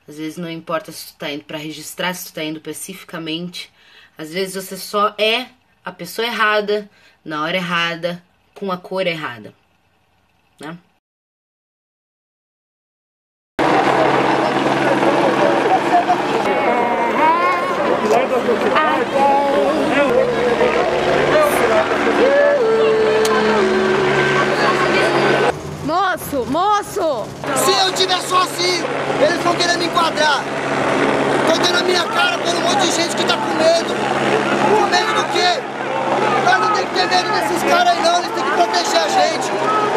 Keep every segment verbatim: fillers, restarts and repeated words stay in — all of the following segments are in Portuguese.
Às vezes não importa se tu tá indo pra registrar, se tu tá indo pacificamente. Às vezes você só é a pessoa errada, na hora errada, com a cor errada, né? Moço, moço! Se eu tiver sozinho, eles vão querer me enquadrar. Tô dando a minha cara por um monte de gente que tá com medo. Com medo do quê? Nós não tem que ter medo desses caras aí não, eles têm que proteger a gente.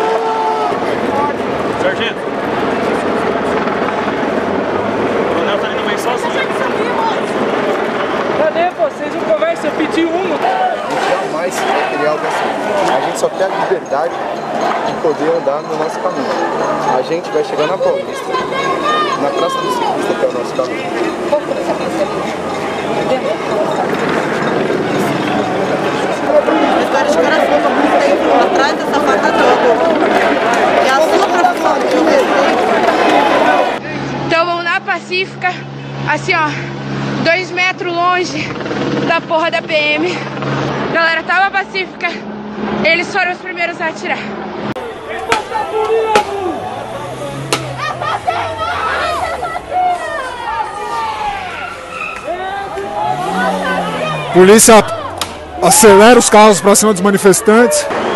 Sargento. O coronel tá indo bem sozinho. Cadê vocês? Não conversa, eu pedi uma. A gente jamais vai querer algo assim. A gente só quer a liberdade de poder andar no nosso caminho. A gente vai chegar na Paulista, na Praça do Ciclista, que é o nosso caminho. Vamos começar por esse aqui. Entendeu? Agora os caras ficam atrás dessa faca toda. É a sua profissão que eu respeito. Então vamos na Pacífica, assim ó, dois metros longe da porra da P M. Galera, tava Pacífica, eles foram os primeiros a atirar. Polícia acelera os carros para cima dos manifestantes.